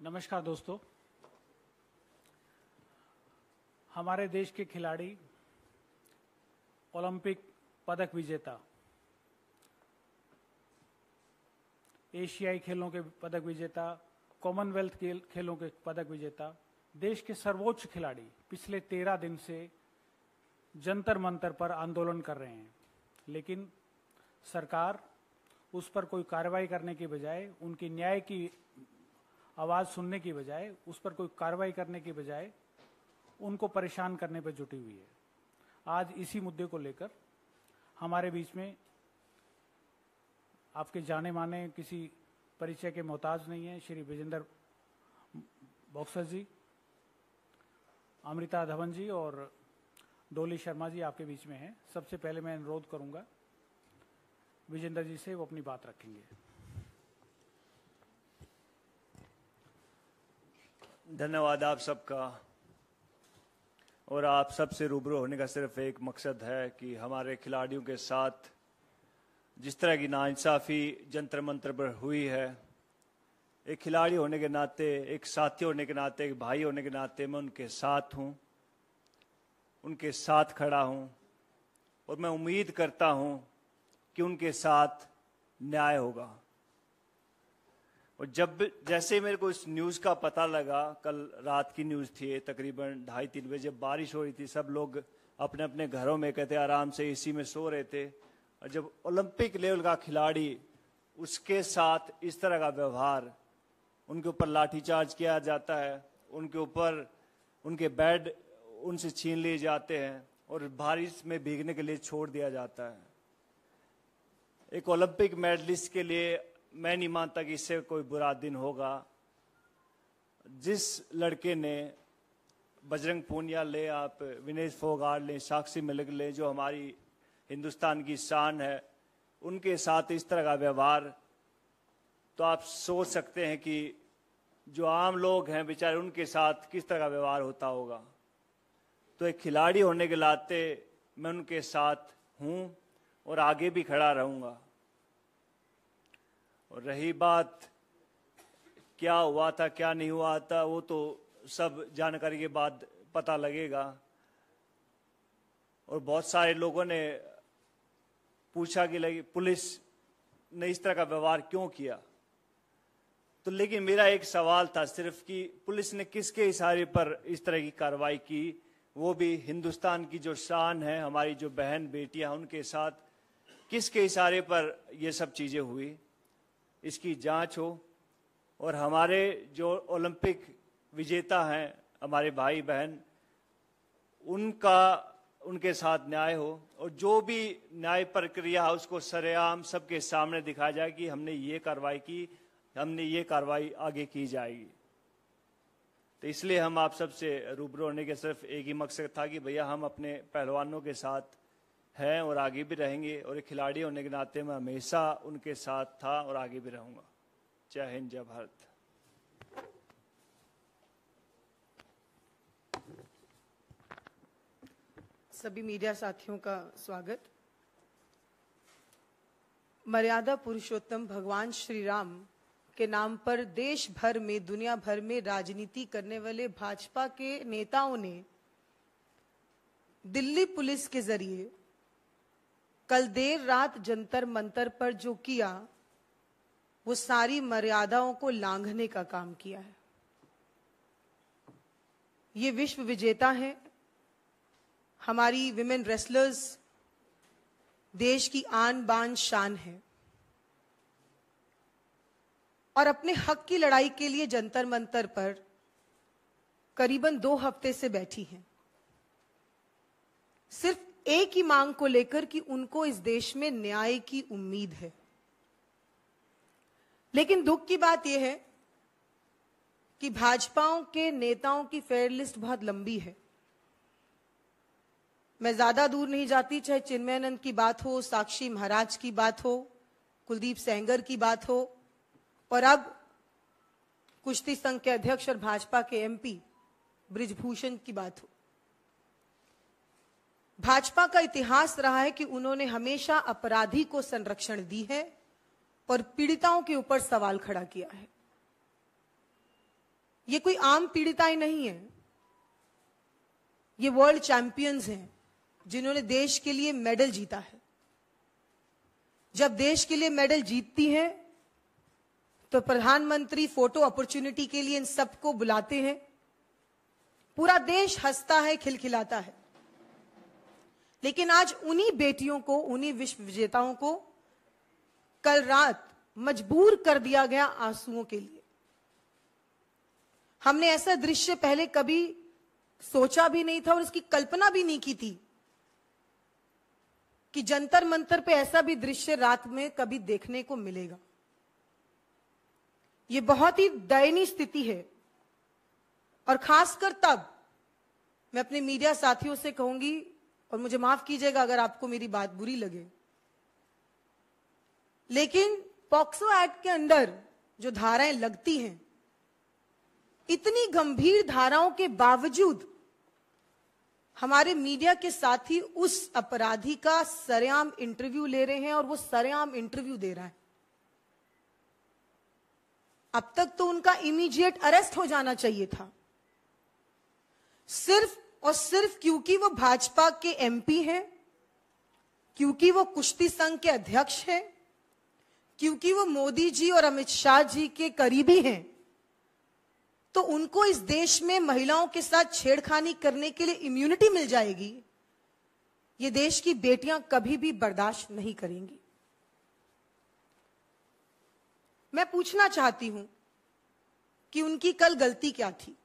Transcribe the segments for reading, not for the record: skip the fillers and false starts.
नमस्कार दोस्तों। हमारे देश के खिलाड़ी, ओलंपिक पदक विजेता, एशियाई खेलों के पदक विजेता, कॉमनवेल्थ खेलों के पदक विजेता, देश के सर्वोच्च खिलाड़ी पिछले 13 दिन से जंतर मंतर पर आंदोलन कर रहे हैं, लेकिन सरकार उस पर कोई कार्रवाई करने के बजाय, उनकी न्याय की आवाज सुनने की बजाय, उस पर कोई कार्रवाई करने की बजाय उनको परेशान करने पर जुटी हुई है। आज इसी मुद्दे को लेकर हमारे बीच में आपके जाने माने, किसी परिचय के मोहताज नहीं है, श्री विजेंद्र बॉक्सर जी, अमृता धवन जी और डोली शर्मा जी आपके बीच में हैं। सबसे पहले मैं अनुरोध करूंगा विजेंद्र जी से, वो अपनी बात रखेंगे। धन्यवाद आप सबका। और आप सबसे रूबरू होने का सिर्फ एक मकसद है कि हमारे खिलाड़ियों के साथ जिस तरह की नाइंसाफ़ी जंतर मंतर पर हुई है, एक खिलाड़ी होने के नाते, एक साथी होने के नाते, एक भाई होने के नाते मैं उनके साथ हूं, उनके साथ खड़ा हूं और मैं उम्मीद करता हूं कि उनके साथ न्याय होगा। और जैसे मेरे को इस न्यूज़ का पता लगा, कल रात की न्यूज़ थी, तकरीबन 2:30-3 बजे बारिश हो रही थी, सब लोग अपने अपने घरों में कहते आराम से एसी में सो रहे थे, और जब ओलंपिक लेवल का खिलाड़ी, उसके साथ इस तरह का व्यवहार, उनके ऊपर लाठीचार्ज किया जाता है, उनके ऊपर उनके बेड उनसे छीन लिए जाते हैं और बारिश में भीगने के लिए छोड़ दिया जाता है। एक ओलंपिक मेडलिस्ट के लिए मैं नहीं मानता कि इससे कोई बुरा दिन होगा। जिस लड़के ने, बजरंग पूनिया ले, आप विनेश फोगाट ले, साक्षी मलिक ले, जो हमारी हिंदुस्तान की शान है, उनके साथ इस तरह का व्यवहार, तो आप सोच सकते हैं कि जो आम लोग हैं बेचारे, उनके साथ किस तरह का व्यवहार होता होगा। तो एक खिलाड़ी होने के नाते मैं उनके साथ हूं और आगे भी खड़ा रहूंगा। और रही बात क्या हुआ था क्या नहीं हुआ था, वो तो सब जानकारी के बाद पता लगेगा। और बहुत सारे लोगों ने पूछा कि पुलिस ने इस तरह का व्यवहार क्यों किया, तो लेकिन मेरा एक सवाल था सिर्फ कि पुलिस ने किसके इशारे पर इस तरह की कार्रवाई की, वो भी हिंदुस्तान की जो शान है, हमारी जो बहन बेटियां, उनके साथ किसके इशारे पर ये सब चीजें हुई, इसकी जांच हो। और हमारे जो ओलंपिक विजेता हैं, हमारे भाई बहन, उनके साथ न्याय हो, और जो भी न्याय प्रक्रिया है उसको सरेआम सबके सामने दिखाया जाए कि हमने ये कार्रवाई की, हमने ये कार्रवाई आगे की जाएगी। तो इसलिए हम आप सबसे रूबरू होने के सिर्फ एक ही मकसद था कि भैया हम अपने पहलवानों के साथ हैं और आगे भी रहेंगे, और एक खिलाड़ी होने के नाते मैं हमेशा उनके साथ था और आगे भी रहूंगा। जय हिंद, जय भारत। सभी मीडिया साथियों का स्वागत। मर्यादा पुरुषोत्तम भगवान श्री राम के नाम पर देश भर में, दुनिया भर में राजनीति करने वाले भाजपा के नेताओं ने दिल्ली पुलिस के जरिए कल देर रात जंतर मंतर पर जो किया, वो सारी मर्यादाओं को लांघने का काम किया है। ये विश्व विजेता हैं, हमारी विमेन रेसलर्स देश की आन बान शान है, और अपने हक की लड़ाई के लिए जंतर मंतर पर करीबन 2 हफ्ते से बैठी हैं, सिर्फ एक ही मांग को लेकर कि उनको इस देश में न्याय की उम्मीद है। लेकिन दुख की बात यह है कि भाजपाओं के नेताओं की फेयर लिस्ट बहुत लंबी है। मैं ज्यादा दूर नहीं जाती, चाहे चिन्मयानंद की बात हो, साक्षी महाराज की बात हो, कुलदीप सेंगर की बात हो, और अब कुश्ती संघ के अध्यक्ष और भाजपा के एमपी बृजभूषण की बात हो। भाजपा का इतिहास रहा है कि उन्होंने हमेशा अपराधी को संरक्षण दी है और पीड़िताओं के ऊपर सवाल खड़ा किया है। ये कोई आम पीड़िताएं नहीं है, ये वर्ल्ड चैंपियंस हैं जिन्होंने देश के लिए मेडल जीता है। जब देश के लिए मेडल जीतती हैं तो प्रधानमंत्री फोटो अपॉर्चुनिटी के लिए इन सबको बुलाते हैं, पूरा देश हंसता है, खिलखिलाता है। लेकिन आज उन्हीं बेटियों को, उन्हीं विश्व विजेताओं को कल रात मजबूर कर दिया गया आंसुओं के लिए। हमने ऐसा दृश्य पहले कभी सोचा भी नहीं था और इसकी कल्पना भी नहीं की थी कि जंतर मंतर पे ऐसा भी दृश्य रात में कभी देखने को मिलेगा। यह बहुत ही दयनीय स्थिति है और खासकर तब मैं अपने मीडिया साथियों से कहूंगी, और मुझे माफ कीजिएगा अगर आपको मेरी बात बुरी लगे, लेकिन पॉक्सो एक्ट के अंदर जो धाराएं लगती हैं, इतनी गंभीर धाराओं के बावजूद हमारे मीडिया के साथी उस अपराधी का सरेआम इंटरव्यू ले रहे हैं और वो सरेआम इंटरव्यू दे रहा है। अब तक तो उनका इमीडिएट अरेस्ट हो जाना चाहिए था, सिर्फ और सिर्फ क्योंकि वो भाजपा के एमपी हैं, क्योंकि वो कुश्ती संघ के अध्यक्ष हैं, क्योंकि वो मोदी जी और अमित शाह जी के करीबी हैं, तो उनको इस देश में महिलाओं के साथ छेड़खानी करने के लिए इम्यूनिटी मिल जाएगी। ये देश की बेटियां कभी भी बर्दाश्त नहीं करेंगी। मैं पूछना चाहती हूं कि उनकी कल गलती क्या थी।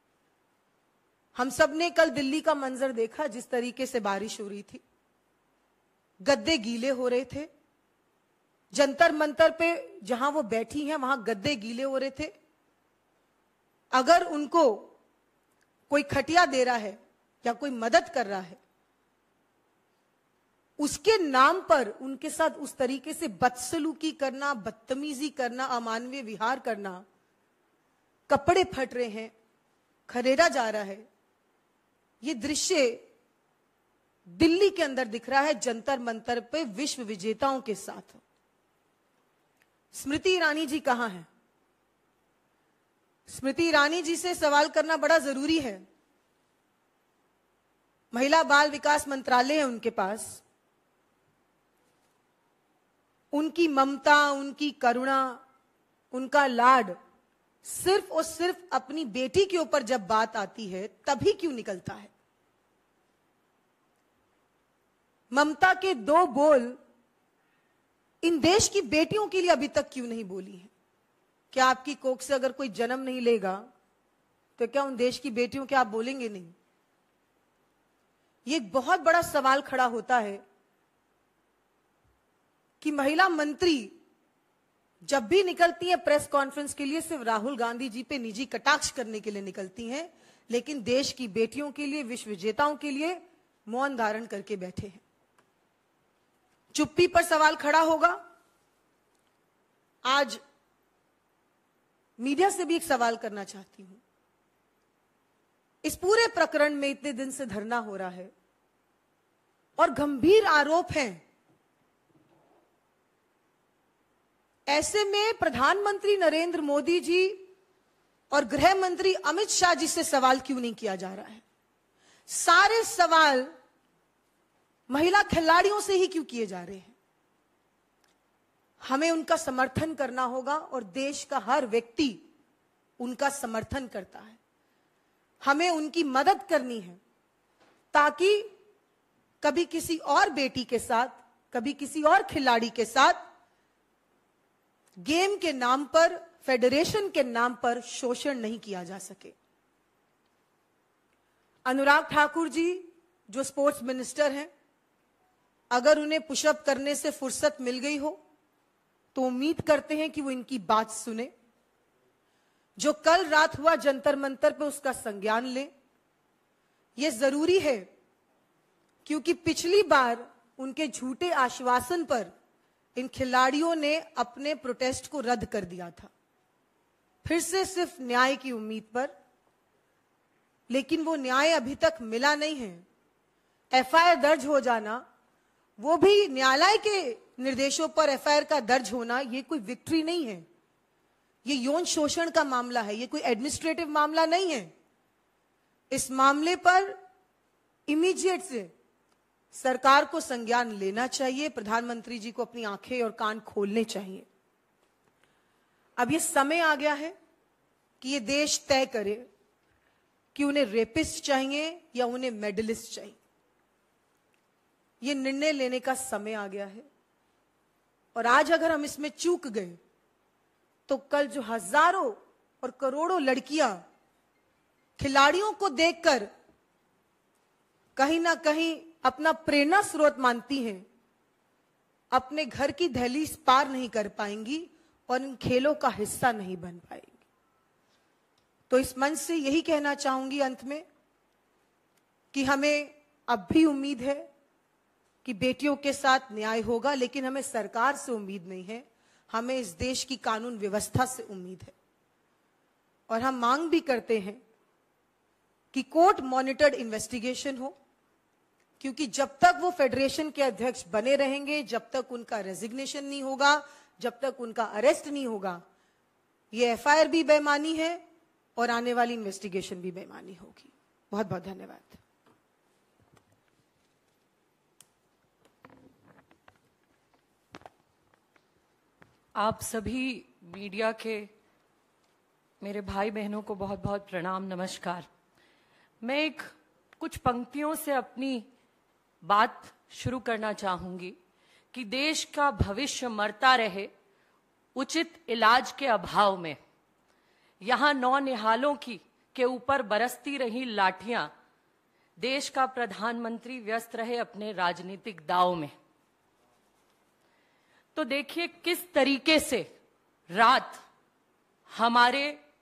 हम सब ने कल दिल्ली का मंजर देखा, जिस तरीके से बारिश हो रही थी, गद्दे गीले हो रहे थे, जंतर मंतर पे जहां वो बैठी हैं वहां गद्दे गीले हो रहे थे। अगर उनको कोई खटिया दे रहा है या कोई मदद कर रहा है, उसके नाम पर उनके साथ उस तरीके से बदसलूकी करना, बदतमीजी करना, अमानवीय विहार करना, कपड़े फट रहे हैं, खरेड़ा जा रहा है, ये दृश्य दिल्ली के अंदर दिख रहा है जंतर मंतर पे विश्व विजेताओं के साथ। स्मृति ईरानी जी कहां हैं? स्मृति ईरानी जी से सवाल करना बड़ा जरूरी है। महिला बाल विकास मंत्रालय है उनके पास। उनकी ममता, उनकी करुणा, उनका लाड सिर्फ और सिर्फ अपनी बेटी के ऊपर जब बात आती है तभी क्यों निकलता है? ममता के दो बोल इन देश की बेटियों के लिए अभी तक क्यों नहीं बोली है? क्या आपकी कोख से अगर कोई जन्म नहीं लेगा तो क्या उन देश की बेटियों के आप बोलेंगे नहीं? ये एक बहुत बड़ा सवाल खड़ा होता है कि महिला मंत्री जब भी निकलती है प्रेस कॉन्फ्रेंस के लिए सिर्फ राहुल गांधी जी पे निजी कटाक्ष करने के लिए निकलती हैं, लेकिन देश की बेटियों के लिए, विश्व विजेताओं के लिए मौन धारण करके बैठे हैं। चुप्पी पर सवाल खड़ा होगा। आज मीडिया से भी एक सवाल करना चाहती हूं। इस पूरे प्रकरण में इतने दिन से धरना हो रहा है और गंभीर आरोप हैं। ऐसे में प्रधानमंत्री नरेंद्र मोदी जी और गृह मंत्री अमित शाह जी से सवाल क्यों नहीं किया जा रहा है? सारे सवाल महिला खिलाड़ियों से ही क्यों किए जा रहे हैं? हमें उनका समर्थन करना होगा और देश का हर व्यक्ति उनका समर्थन करता है। हमें उनकी मदद करनी है ताकि कभी किसी और बेटी के साथ, कभी किसी और खिलाड़ी के साथ गेम के नाम पर, फेडरेशन के नाम पर शोषण नहीं किया जा सके। अनुराग ठाकुर जी जो स्पोर्ट्स मिनिस्टर हैं, अगर उन्हें पुशअप करने से फुर्सत मिल गई हो तो उम्मीद करते हैं कि वो इनकी बात सुने। जो कल रात हुआ जंतर मंतर पे उसका संज्ञान ले। यह जरूरी है क्योंकि पिछली बार उनके झूठे आश्वासन पर इन खिलाड़ियों ने अपने प्रोटेस्ट को रद्द कर दिया था, फिर से सिर्फ न्याय की उम्मीद पर। लेकिन वो न्याय अभी तक मिला नहीं है। एफआईआर दर्ज हो जाना, वो भी न्यायालय के निर्देशों पर एफआईआर का दर्ज होना, ये कोई विक्ट्री नहीं है। ये यौन शोषण का मामला है, ये कोई एडमिनिस्ट्रेटिव मामला नहीं है। इस मामले पर इमीडिएट से सरकार को संज्ञान लेना चाहिए, प्रधानमंत्री जी को अपनी आंखें और कान खोलने चाहिए। अब ये समय आ गया है कि ये देश तय करे कि उन्हें रेपिस्ट चाहिए या उन्हें मेडलिस्ट चाहिए। ये निर्णय लेने का समय आ गया है, और आज अगर हम इसमें चूक गए तो कल जो हजारों और करोड़ों लड़कियां खिलाड़ियों को देखकर कहीं ना कहीं अपना प्रेरणा स्रोत मानती हैं, अपने घर की दहलीज पार नहीं कर पाएंगी और इन खेलों का हिस्सा नहीं बन पाएंगी। तो इस मंच से यही कहना चाहूंगी अंत में कि हमें अब भी उम्मीद है कि बेटियों के साथ न्याय होगा, लेकिन हमें सरकार से उम्मीद नहीं है, हमें इस देश की कानून व्यवस्था से उम्मीद है। और हम मांग भी करते हैं कि कोर्ट मॉनिटर्ड इन्वेस्टिगेशन हो, क्योंकि जब तक वो फेडरेशन के अध्यक्ष बने रहेंगे, जब तक उनका रेजिग्नेशन नहीं होगा, जब तक उनका अरेस्ट नहीं होगा, ये एफआईआर भी बेईमानी है और आने वाली इन्वेस्टिगेशन भी बेईमानी होगी। बहुत बहुत धन्यवाद। आप सभी मीडिया के मेरे भाई बहनों को बहुत बहुत प्रणाम, नमस्कार। मैं कुछ पंक्तियों से अपनी बात शुरू करना चाहूंगी कि देश का भविष्य मरता रहे उचित इलाज के अभाव में। यहां नौनिहालों के ऊपर बरसती रही लाठियां, देश का प्रधानमंत्री व्यस्त रहे अपने राजनीतिक दांव में। तो देखिए किस तरीके से रात हमारे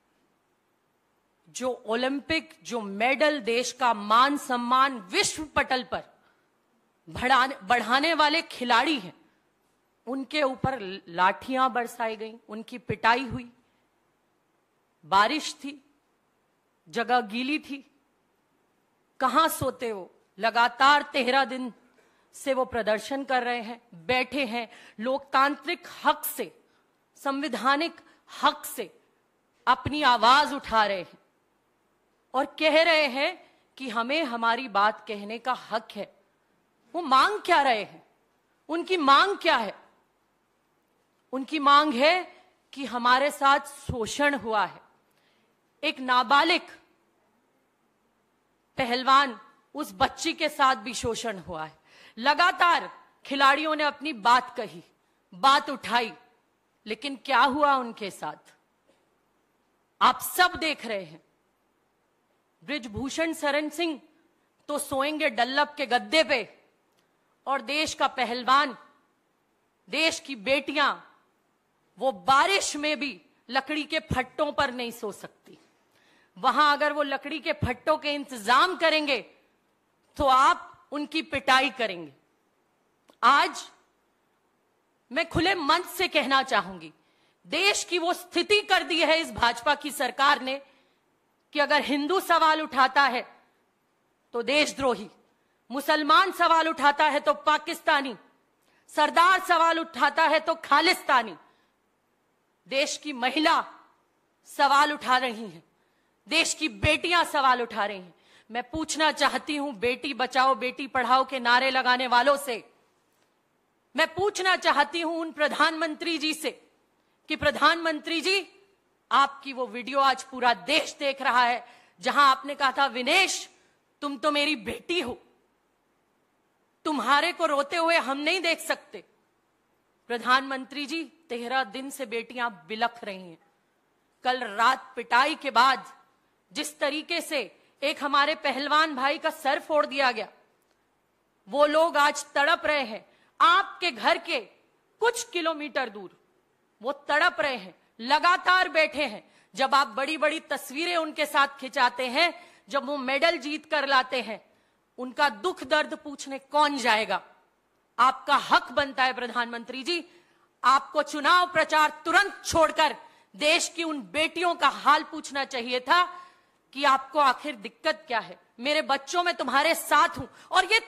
जो ओलंपिक, जो मेडल, देश का मान सम्मान विश्व पटल पर बढ़ाने वाले खिलाड़ी हैं, उनके ऊपर लाठियां बरसाई गईं, उनकी पिटाई हुई। बारिश थी, जगह गीली थी, कहां सोते वो? लगातार 13 दिन से वो प्रदर्शन कर रहे हैं, बैठे हैं, लोकतांत्रिक हक से, संवैधानिक हक से अपनी आवाज उठा रहे हैं और कह रहे हैं कि हमें हमारी बात कहने का हक है। वो मांग क्या रहे हैं? उनकी मांग क्या है? उनकी मांग है कि हमारे साथ शोषण हुआ है। एक नाबालिग पहलवान, उस बच्ची के साथ भी शोषण हुआ है। लगातार खिलाड़ियों ने अपनी बात कही, बात उठाई, लेकिन क्या हुआ उनके साथ आप सब देख रहे हैं। बृजभूषण शरण सिंह तो सोएंगे डल्लब के गद्दे पे, और देश का पहलवान, देश की बेटियां, वो बारिश में भी लकड़ी के फट्टों पर नहीं सो सकती। वहां अगर वो लकड़ी के फट्टों के इंतजाम करेंगे तो आप उनकी पिटाई करेंगे। आज मैं खुले मंच से कहना चाहूंगी, देश की वो स्थिति कर दी है इस भाजपा की सरकार ने कि अगर हिंदू सवाल उठाता है तो देशद्रोही, मुसलमान सवाल उठाता है तो पाकिस्तानी, सरदार सवाल उठाता है तो खालिस्तानी। देश की महिला सवाल उठा रही हैं, देश की बेटियां सवाल उठा रही हैं। मैं पूछना चाहती हूं बेटी बचाओ बेटी पढ़ाओ के नारे लगाने वालों से, मैं पूछना चाहती हूं उन प्रधानमंत्री जी से कि प्रधानमंत्री जी, आपकी वो वीडियो आज पूरा देश देख रहा है जहां आपने कहा था विनेश तुम तो मेरी बेटी हो, तुम्हारे को रोते हुए हम नहीं देख सकते। प्रधानमंत्री जी, 13 दिन से बेटियां बिलख रही हैं। कल रात पिटाई के बाद जिस तरीके से एक हमारे पहलवान भाई का सर फोड़ दिया गया, वो लोग आज तड़प रहे हैं। आपके घर के कुछ किलोमीटर दूर वो तड़प रहे हैं, लगातार बैठे हैं। जब आप बड़ी बड़ी तस्वीरें उनके साथ खिंचाते हैं, जब वो मेडल जीत कर लाते हैं, उनका दुख दर्द पूछने कौन जाएगा? आपका हक बनता है प्रधानमंत्री जी, आपको चुनाव प्रचार तुरंत छोड़कर देश की उन बेटियों का हाल पूछना चाहिए था कि आपको आखिर दिक्कत क्या है। मेरे बच्चों में तुम्हारे साथ हूं। और ये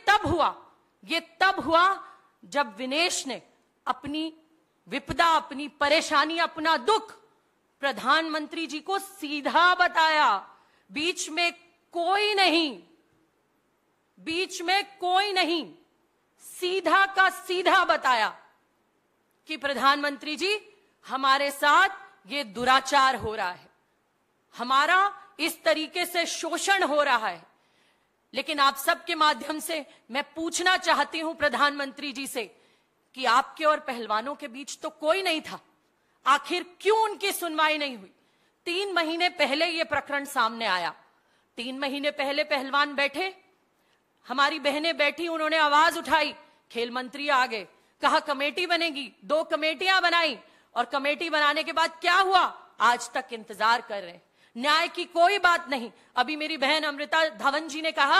तब हुआ जब विनेश ने अपनी विपदा, अपनी परेशानी, अपना दुख प्रधानमंत्री जी को सीधा बताया, बीच में कोई नहीं, बीच में कोई नहीं, सीधा का सीधा बताया कि प्रधानमंत्री जी हमारे साथ ये दुराचार हो रहा है, हमारा इस तरीके से शोषण हो रहा है। लेकिन आप सबके माध्यम से मैं पूछना चाहती हूं प्रधानमंत्री जी से कि आपके और पहलवानों के बीच तो कोई नहीं था, आखिर क्यों उनकी सुनवाई नहीं हुई? 3 महीने पहले यह प्रकरण सामने आया, 3 महीने पहले पहलवान बैठे, हमारी बहनें बैठी, उन्होंने आवाज उठाई, खेल मंत्री आ गए, कहा कमेटी बनेगी, 2 कमेटियां बनाई, और कमेटी बनाने के बाद क्या हुआ? आज तक इंतजार कर रहे हैं, न्याय की कोई बात नहीं। अभी मेरी बहन अमृता धवन जी ने कहा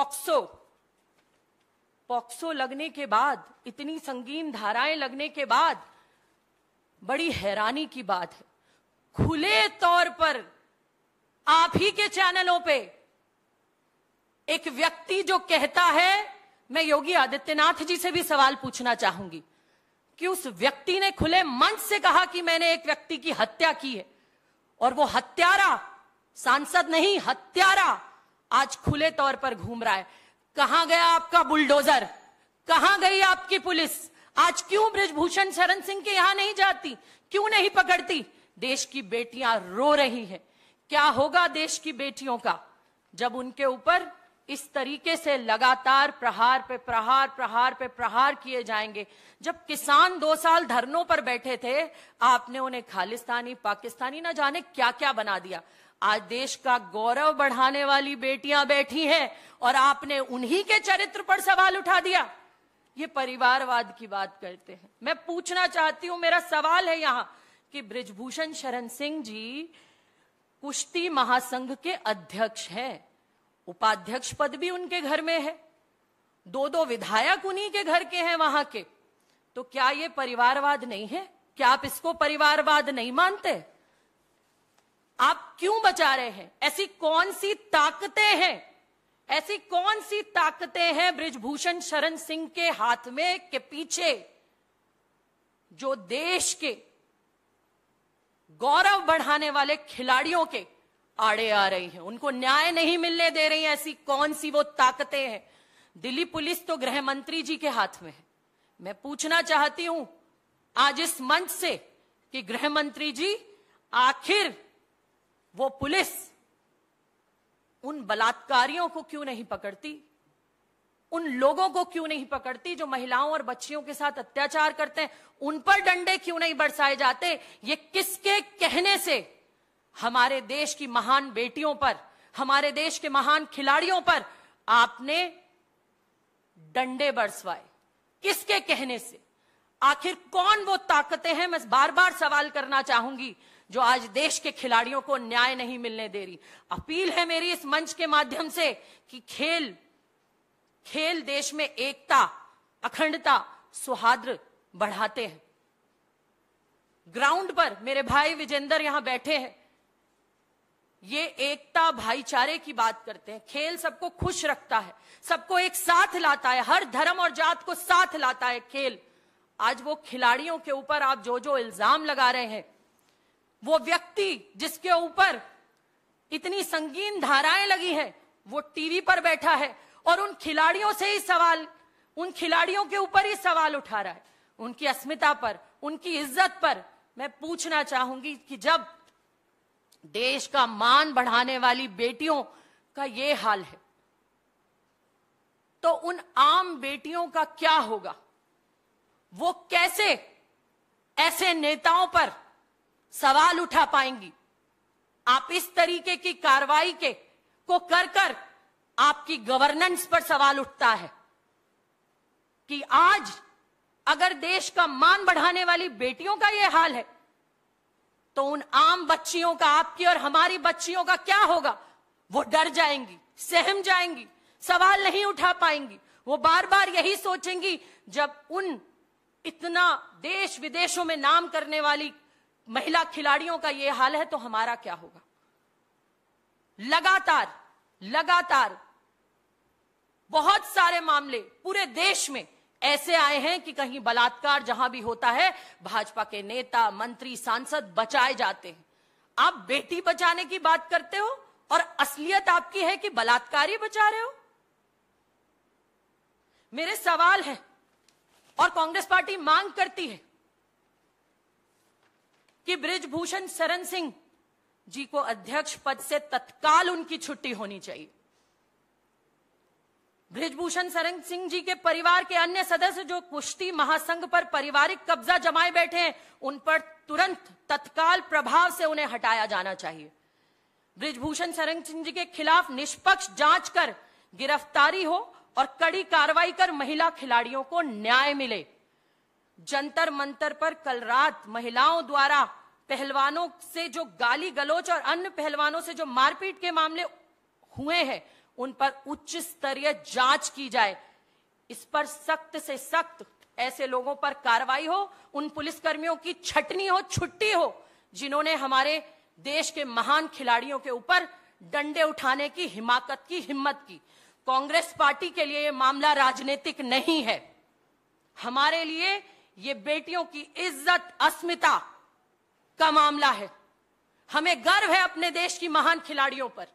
पॉक्सो लगने के बाद, इतनी संगीन धाराएं लगने के बाद, बड़ी हैरानी की बात है, खुले तौर पर आप ही के चैनलों पे एक व्यक्ति जो कहता है, मैं योगी आदित्यनाथ जी से भी सवाल पूछना चाहूंगी कि उस व्यक्ति ने खुले मंच से कहा कि मैंने एक व्यक्ति की हत्या की है, और वो हत्यारा, सांसद नहीं हत्यारा, आज खुले तौर पर घूम रहा है। कहां गया आपका बुलडोजर? कहां गई आपकी पुलिस? आज क्यों बृजभूषण शरण सिंह के यहां नहीं जाती? क्यों नहीं पकड़ती? देश की बेटियां रो रही हैं। क्या होगा देश की बेटियों का जब उनके ऊपर इस तरीके से लगातार प्रहार पे प्रहार, प्रहार पे प्रहार किए जाएंगे? जब किसान 2 साल धरनों पर बैठे थे, आपने उन्हें खालिस्तानी, पाकिस्तानी, ना जाने क्या क्या बना दिया। आज देश का गौरव बढ़ाने वाली बेटियां बैठी हैं और आपने उन्हीं के चरित्र पर सवाल उठा दिया। ये परिवारवाद की बात करते हैं। मैं पूछना चाहती हूं, मेरा सवाल है यहां कि बृजभूषण शरण सिंह जी कुश्ती महासंघ के अध्यक्ष हैं, उपाध्यक्ष पद भी उनके घर में है, 2 विधायक उन्हीं के घर के हैं वहां के, तो क्या ये परिवारवाद नहीं है? क्या आप इसको परिवारवाद नहीं मानते? आप क्यों बचा रहे हैं? ऐसी कौन सी ताकतें हैं, ऐसी कौन सी ताकतें हैं बृजभूषण शरण सिंह के हाथ में, के पीछे, जो देश के गौरव बढ़ाने वाले खिलाड़ियों के आड़े आ रही हैं, उनको न्याय नहीं मिलने दे रही हैं? ऐसी कौन सी वो ताकतें हैं? दिल्ली पुलिस तो गृह मंत्री जी के हाथ में है। मैं पूछना चाहती हूं आज इस मंच से कि गृह मंत्री जी, आखिर वो पुलिस उन बलात्कारियों को क्यों नहीं पकड़ती? उन लोगों को क्यों नहीं पकड़ती जो महिलाओं और बच्चियों के साथ अत्याचार करते हैं? उन पर डंडे क्यों नहीं बरसाए जाते? ये किसके कहने से हमारे देश की महान बेटियों पर, हमारे देश के महान खिलाड़ियों पर आपने डंडे बरसवाए? किसके कहने से? आखिर कौन वो ताकतें हैं, मैं बार बार सवाल करना चाहूंगी, जो आज देश के खिलाड़ियों को न्याय नहीं मिलने दे रही? अपील है मेरी इस मंच के माध्यम से कि खेल देश में एकता, अखंडता, सौहार्द बढ़ाते हैं। ग्राउंड पर मेरे भाई विजेंदर यहां बैठे हैं, ये एकता भाईचारे की बात करते हैं। खेल सबको खुश रखता है, सबको एक साथ लाता है, हर धर्म और जात को साथ लाता है खेल। आज वो खिलाड़ियों के ऊपर आप जो इल्जाम लगा रहे हैं, वो व्यक्ति जिसके ऊपर इतनी संगीन धाराएं लगी हैं, वो टीवी पर बैठा है और उन खिलाड़ियों से ही सवाल, उन खिलाड़ियों के ऊपर ही सवाल उठा रहा है, उनकी अस्मिता पर, उनकी इज्जत पर। मैं पूछना चाहूंगी कि जब देश का मान बढ़ाने वाली बेटियों का ये हाल है, तो उन आम बेटियों का क्या होगा? वो कैसे ऐसे नेताओं पर सवाल उठा पाएंगी? आप इस तरीके की कार्रवाई को कर आपकी गवर्नेंस पर सवाल उठता है कि आज अगर देश का मान बढ़ाने वाली बेटियों का यह हाल है, तो उन आम बच्चियों का, आपकी और हमारी बच्चियों का क्या होगा? वो डर जाएंगी, सहम जाएंगी, सवाल नहीं उठा पाएंगी। वो बार बार यही सोचेंगी, जब उन इतना देश विदेशों में नाम करने वाली महिला खिलाड़ियों का ये हाल है, तो हमारा क्या होगा? लगातार बहुत सारे मामले पूरे देश में ऐसे आए हैं कि कहीं बलात्कार जहां भी होता है, भाजपा के नेता, मंत्री, सांसद बचाए जाते हैं। आप बेटी बचाने की बात करते हो और असलियत आपकी है कि बलात्कारी बचा रहे हो। मेरे सवाल है और कांग्रेस पार्टी मांग करती है कि बृजभूषण शरण सिंह जी को अध्यक्ष पद से तत्काल उनकी छुट्टी होनी चाहिए। बृजभूषण शरण सिंह जी के परिवार के अन्य सदस्य जो कुश्ती महासंघ पर पारिवारिक कब्जा जमाए बैठे हैं, उन पर तुरंत तत्काल प्रभाव से उन्हें हटाया जाना चाहिए। बृजभूषण शरण सिंह जी के खिलाफ निष्पक्ष जांच कर गिरफ्तारी हो और कड़ी कार्रवाई कर महिला खिलाड़ियों को न्याय मिले। जंतर मंतर पर कल रात महिलाओं द्वारा पहलवानों से जो गाली गलौज और अन्य पहलवानों से जो मारपीट के मामले हुए हैं, उन पर उच्च स्तरीय जांच की जाए। इस पर सख्त से सख्त ऐसे लोगों पर कार्रवाई हो, उन पुलिसकर्मियों की छटनी हो, छुट्टी हो, जिन्होंने हमारे देश के महान खिलाड़ियों के ऊपर डंडे उठाने की हिमाकत की, हिम्मत की। कांग्रेस पार्टी के लिए यह मामला राजनीतिक नहीं है। हमारे लिए ये बेटियों की इज्जत, अस्मिता का मामला है। हमें गर्व है अपने देश की महान खिलाड़ियों पर।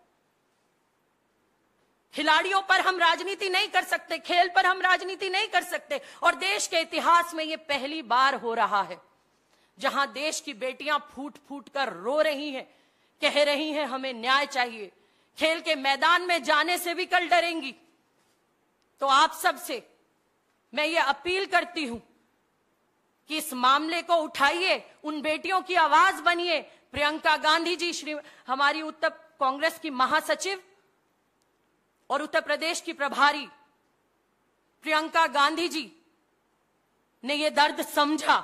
खिलाड़ियों पर हम राजनीति नहीं कर सकते, खेल पर हम राजनीति नहीं कर सकते। और देश के इतिहास में यह पहली बार हो रहा है जहां देश की बेटियां फूट फूट कर रो रही हैं, कह रही हैं हमें न्याय चाहिए। खेल के मैदान में जाने से भी कल डरेंगी। तो आप सबसे मैं ये अपील करती हूं कि इस मामले को उठाइए, उन बेटियों की आवाज बनिए। प्रियंका गांधी जी, हमारी उत्तर कांग्रेस की महासचिव और उत्तर प्रदेश की प्रभारी प्रियंका गांधी जी ने यह दर्द समझा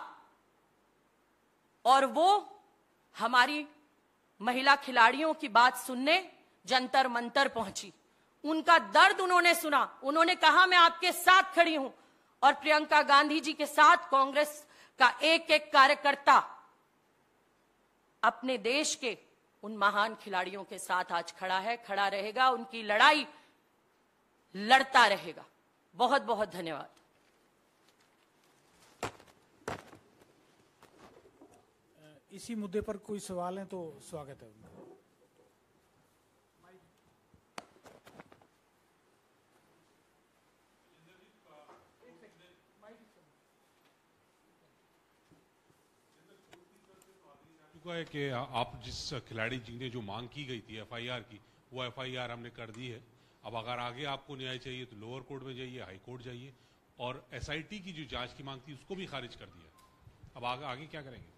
और वो हमारी महिला खिलाड़ियों की बात सुनने जंतर मंतर पहुंची। उनका दर्द उन्होंने सुना, उन्होंने कहा मैं आपके साथ खड़ी हूं। और प्रियंका गांधी जी के साथ कांग्रेस का एक एक कार्यकर्ता अपने देश के उन महान खिलाड़ियों के साथ आज खड़ा है, खड़ा रहेगा, उनकी लड़ाई लड़ता रहेगा। बहुत बहुत धन्यवाद। इसी मुद्दे पर कोई सवाल है तो स्वागत है उनका। है कि आप जिस खिलाड़ी जी ने जो मांग की गई थी एफआईआर की, वो एफआईआर हमने कर दी है। अब अगर आगे आपको न्याय चाहिए तो लोअर कोर्ट में जाइए, हाई कोर्ट जाइए। और एसआईटी की जो जांच की मांग थी उसको भी खारिज कर दिया। अब आगे क्या करेंगे?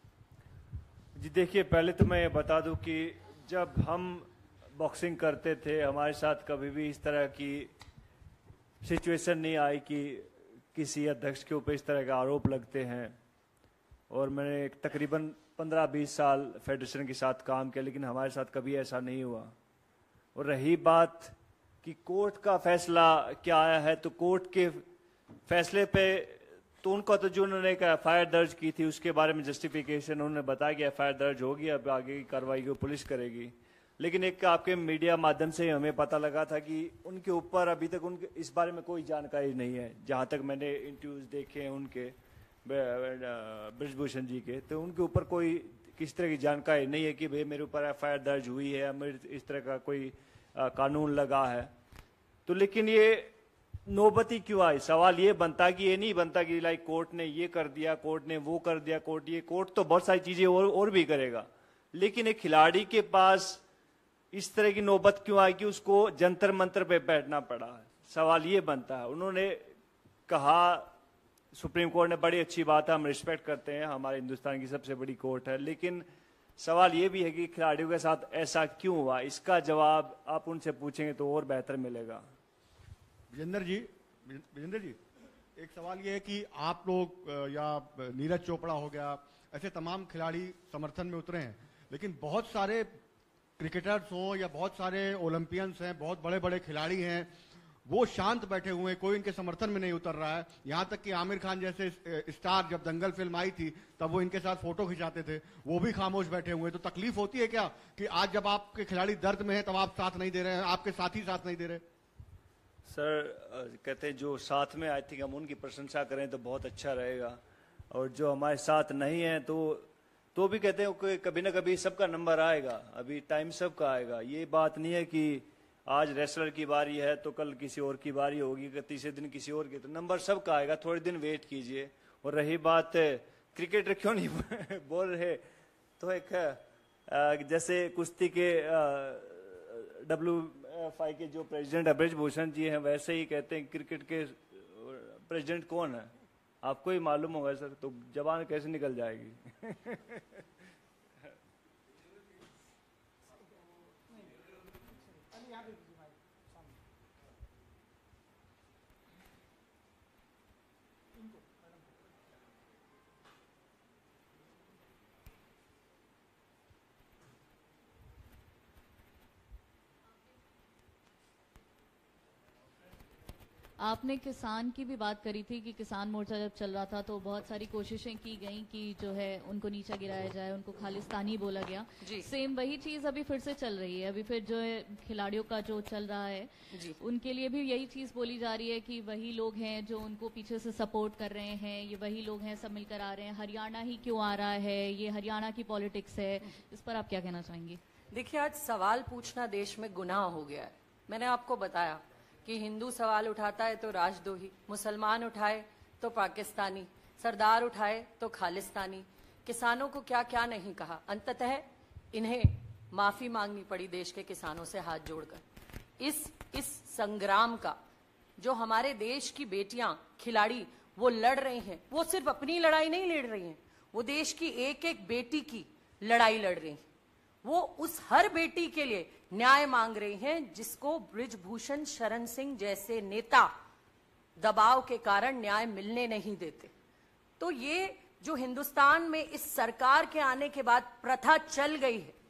जी देखिए, पहले तो मैं ये बता दूं कि जब हम बॉक्सिंग करते थे हमारे साथ कभी भी इस तरह की सिचुएशन नहीं आई कि किसी अध्यक्ष के ऊपर इस तरह के आरोप लगते हैं। और मैंने तकरीबन 15-20 साल फेडरेशन के साथ काम किया, लेकिन हमारे साथ कभी ऐसा नहीं हुआ। और रही बात कि कोर्ट का फैसला क्या आया है, तो कोर्ट के फैसले पे तो उनका तो जो उन्होंने एक एफआईआर दर्ज की थी उसके बारे में जस्टिफिकेशन उन्होंने बताया कि एफआईआर दर्ज होगी, अब आगे की कार्रवाई को पुलिस करेगी। लेकिन एक आपके मीडिया माध्यम से हमें पता लगा था कि उनके ऊपर अभी तक उनके इस बारे में कोई जानकारी नहीं है। जहाँ तक मैंने इंटरव्यूज देखे हैं उनके बृजभूषण जी के, तो उनके ऊपर कोई किस तरह की जानकारी नहीं है कि भाई मेरे ऊपर एफआईआर दर्ज हुई है, मेरे इस तरह का कोई कानून लगा है। तो लेकिन ये नौबती क्यों आई? सवाल ये बनता है कि ये नहीं बनता कि लाइक कोर्ट ने ये कर दिया, कोर्ट ने वो कर दिया, कोर्ट तो बहुत सारी चीजें और भी करेगा। लेकिन एक खिलाड़ी के पास इस तरह की नौबत क्यों आई कि उसको जंतर मंतर पे बैठना पड़ा है? सवाल ये बनता है। उन्होंने कहा, सुप्रीम कोर्ट ने बड़ी अच्छी बात है, हम रिस्पेक्ट करते हैं, हमारे हिंदुस्तान की सबसे बड़ी कोर्ट है। लेकिन सवाल ये भी है कि खिलाड़ियों के साथ ऐसा क्यों हुआ? इसका जवाब आप उनसे पूछेंगे तो और बेहतर मिलेगा। विजेंद्र जी, एक सवाल ये है कि आप लोग या नीरज चोपड़ा हो गया, ऐसे तमाम खिलाड़ी समर्थन में उतरे हैं, लेकिन बहुत सारे क्रिकेटर्स हों या बहुत सारे ओलंपियंस हैं, बहुत बड़े बड़े खिलाड़ी हैं, वो शांत बैठे हुए हैं, कोई इनके समर्थन में नहीं उतर रहा है। यहां तक कि आमिर खान जैसे स्टार जब दंगल फिल्म आई थी तब वो इनके साथ फोटो खिंचाते थे, वो भी खामोश बैठे हुए हैं। तो तकलीफ होती है क्या कि आज जब आपके खिलाड़ी दर्द में हैं तब आप साथ नहीं दे रहे हैं, आपके साथी साथ नहीं दे रहे? सर कहते हैं जो साथ में, आई थिंक हम उनकी प्रशंसा करें तो बहुत अच्छा रहेगा, और जो हमारे साथ नहीं है तो तो भी कहते हैं कि कभी ना कभी सबका नंबर आएगा, अभी टाइम सबका आएगा। ये बात नहीं है कि आज रेसलर की बारी है तो कल किसी और की बारी होगी, तीसरे दिन किसी और की, तो नंबर सबका आएगा, थोड़े दिन वेट कीजिए। और रही बात क्रिकेटर क्यों नहीं बोल रहे, तो एक जैसे कुश्ती के WFI के जो प्रेसिडेंट है ब्रिजभूषण जी हैं, वैसे ही कहते हैं क्रिकेट के प्रेसिडेंट कौन है आपको ही मालूम होगा सर, तो जबान कैसे निकल जाएगी। आपने किसान की भी बात करी थी कि किसान मोर्चा जब चल रहा था तो बहुत सारी कोशिशें की गई कि जो है उनको नीचा गिराया जाए, उनको खालिस्तानी बोला गया। सेम वही चीज अभी फिर से चल रही है। अभी फिर जो है खिलाड़ियों का जो चल रहा है उनके लिए भी यही चीज बोली जा रही है कि वही लोग हैं जो उनको पीछे से सपोर्ट कर रहे हैं, ये वही लोग हैं, सब मिलकर आ रहे हैं। हरियाणा ही क्यों आ रहा है, ये हरियाणा की पॉलिटिक्स है, इस पर आप क्या कहना चाहेंगे? देखिए, आज सवाल पूछना देश में गुनाह हो गया है। मैंने आपको बताया कि हिंदू सवाल उठाता है तो राजद्रोही, मुसलमान उठाए तो पाकिस्तानी, सरदार उठाए तो खालिस्तानी, किसानों को क्या क्या नहीं कहा। अंततः इन्हें माफी मांगनी पड़ी देश के किसानों से हाथ जोड़कर। इस संग्राम का जो हमारे देश की बेटियां खिलाड़ी वो लड़ रही हैं, वो सिर्फ अपनी लड़ाई नहीं लड़ रही हैं, वो देश की एक एक बेटी की लड़ाई लड़ रही हैं। वो उस हर बेटी के लिए न्याय मांग रही हैं जिसको ब्रिजभूषण शरण सिंह जैसे नेता दबाव के कारण न्याय मिलने नहीं देते। तो ये जो हिंदुस्तान में इस सरकार के आने के बाद प्रथा चल गई है,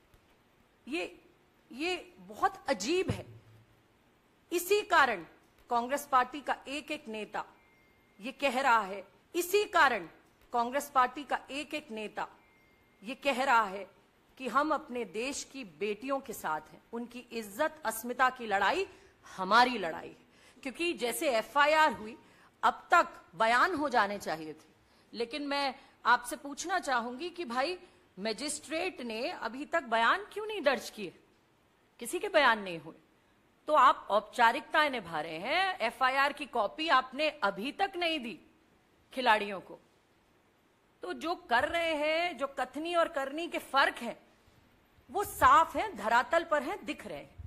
ये बहुत अजीब है। इसी कारण कांग्रेस पार्टी का एक एक नेता ये कह रहा है, इसी कारण कांग्रेस पार्टी का एक एक नेता ये कह रहा है कि हम अपने देश की बेटियों के साथ हैं, उनकी इज्जत अस्मिता की लड़ाई हमारी लड़ाई है। क्योंकि जैसे FIR हुई, अब तक बयान हो जाने चाहिए थे, लेकिन मैं आपसे पूछना चाहूंगी कि भाई मजिस्ट्रेट ने अभी तक बयान क्यों नहीं दर्ज किए? किसी के बयान नहीं हुए, तो आप औपचारिकताएं निभा रहे हैं। FIR की कॉपी आपने अभी तक नहीं दी खिलाड़ियों को। तो जो कर रहे हैं, जो कथनी और करनी के फर्क हैं, वो साफ है, धरातल पर है, दिख रहे हैं।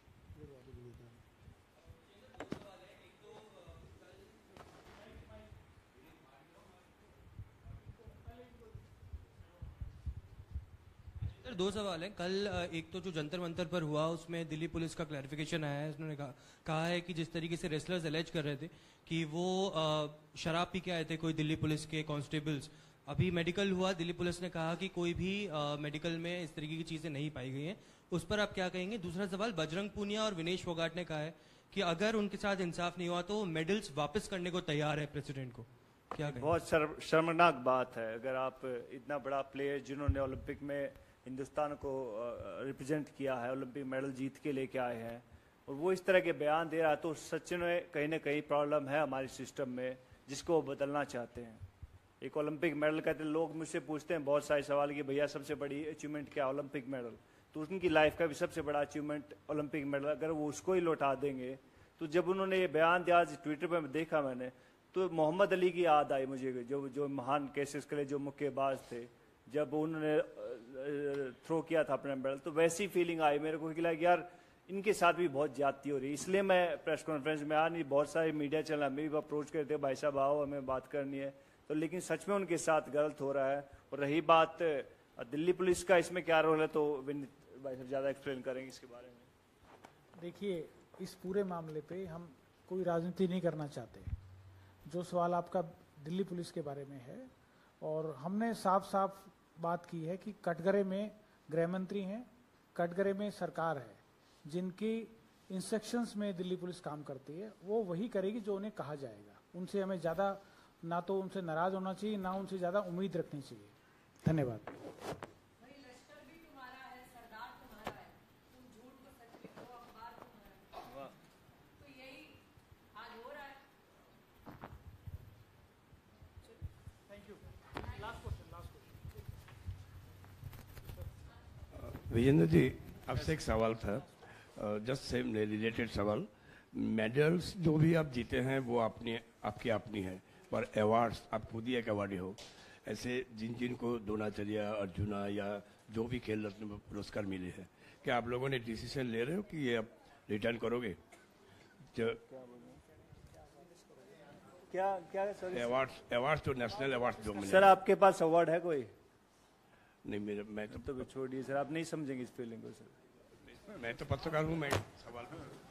दो सवाल हैं। कल एक तो जो जंतर मंतर पर हुआ उसमें दिल्ली पुलिस का क्लैरिफिकेशन आया है। उन्होंने कहा है कि जिस तरीके से रेसलर्स एलेज कर रहे थे कि वो शराब पी के आए थे, कोई दिल्ली पुलिस के कांस्टेबल्स, अभी मेडिकल हुआ, दिल्ली पुलिस ने कहा कि कोई भी मेडिकल में इस तरीके की चीजें नहीं पाई गई हैं। उस पर आप क्या कहेंगे? दूसरा सवाल, बजरंग पूनिया और विनेश फोगाट ने कहा है कि अगर उनके साथ इंसाफ नहीं हुआ तो मेडल्स वापस करने को तैयार है प्रेसिडेंट को, क्या कहेंगे? बहुत शर्मनाक बात है। अगर आप इतना बड़ा प्लेयर जिन्होंने ओलंपिक में हिंदुस्तान को रिप्रेजेंट किया है, ओलंपिक मेडल जीत के लेके आए हैं, और वो इस तरह के बयान दे रहा है, तो सच में कहीं ना कहीं प्रॉब्लम है हमारे सिस्टम में, जिसको वो बदलना चाहते हैं। एक ओलंपिक मेडल कहते हैं, लोग मुझसे पूछते हैं बहुत सारे सवाल कि भैया सबसे बड़ी अचीवमेंट क्या? Olympic medal. तो उनकी लाइफ का भी सबसे बड़ा अचीवमेंट ओलंपिक मेडल, अगर वो उसको ही लौटा देंगे। तो जब उन्होंने ये बयान दिया, आज ट्विटर पर देखा मैंने, तो मोहम्मद अली की याद आई मुझे, जो महान केसेस के लिए जो मुक्केबाज थे, जब उन्होंने थ्रो किया था अपना मेडल, तो वैसी फीलिंग आई मेरे को कि लगा यार इनके साथ भी बहुत ज्यादती हो रही है। इसलिए मैं प्रेस कॉन्फ्रेंस में आ नहीं, बहुत सारे मीडिया चैनल हमें भी अप्रोच करते हैं, भाई साहब आओ हमें बात करनी है, तो लेकिन सच में उनके साथ गलत हो रहा है। और रही बात दिल्ली पुलिस का, इसमें क्या रोल है, तो विनीत भाई साहब ज्यादा एक्सप्लेन करेंगे इसके बारे में। देखिए, इस पूरे मामले पे हम कोई राजनीति नहीं करना चाहते। जो सवाल आपका दिल्ली पुलिस के बारे में है, और हमने साफ साफ बात की है कि कटघरे में गृह मंत्री हैं, कटघरे में सरकार है, जिनकी इंस्ट्रक्शंस में दिल्ली पुलिस काम करती है, वो वही करेगी जो उन्हें कहा जाएगा। उनसे हमें ज्यादा ना तो उनसे नाराज होना चाहिए, ना उनसे ज्यादा उम्मीद रखनी चाहिए। धन्यवाद। विजेंद्र जी, आपसे एक सवाल था, जस्ट सेम रिलेटेड सवाल। मेडल्स जो भी आप जीते हैं वो आपकी अपनी है, पर अवार्ड्स आप खुद ही एक अवार्डी हो। ऐसे जिन जिन को द्रोणाचार्य, अर्जुना या जो भी खेल रत्न पुरस्कार मिले हैं, क्या आप लोगों ने डिसीजन ले रहे हो कि ये आप रिटर्न करोगे? क्या सर? अवार्ड्स तो नेशनल अवार्ड्स जो मिले। सर आपके पास अवार्ड है कोई? नहीं, मैं तो छोड़िए सर, आप नहीं समझेंगे इस फीलिंग को सर। मैं तो पत्रकार हूँ, मैं सवाल